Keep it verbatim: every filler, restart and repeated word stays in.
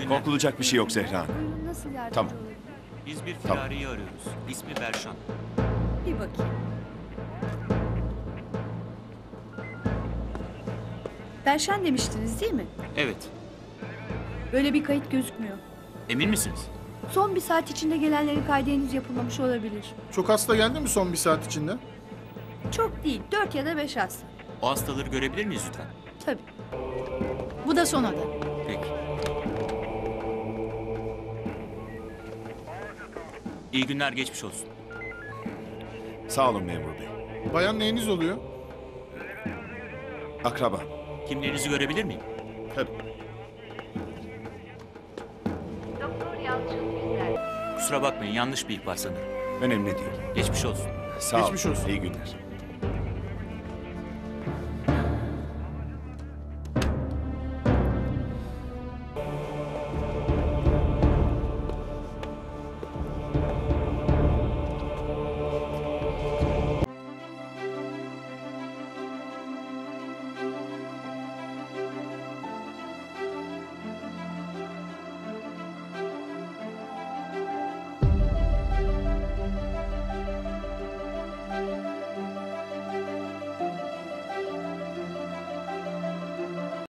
günler. Korkulacak bir şey yok Zehra Hanım. Buyurun, nasıl yardımcı Tamam. olabilirim? Biz bir Tamam. firariyi arıyoruz. İsmi Berşan. Bir bakayım. Berşen demiştiniz değil mi? Evet. Böyle bir kayıt gözükmüyor. Emin misiniz? Son bir saat içinde gelenlerin kaydı henüz yapılmamış olabilir. Çok hasta geldi mi son bir saat içinde? Çok değil, dört ya da beş hasta. O hastaları görebilir miyiz lütfen? Tabii. Bu da son oda. Peki. İyi günler, geçmiş olsun. Sağ olun memur bey. Bayan neyiniz oluyor? Akraba. Kimliğinizi görebilir miyim? Tabii. Kusura bakmayın, yanlış bir ihbar sanırım. Önemli değil. Geçmiş olsun. Sağ Geçmiş olun. olsun. İyi günler.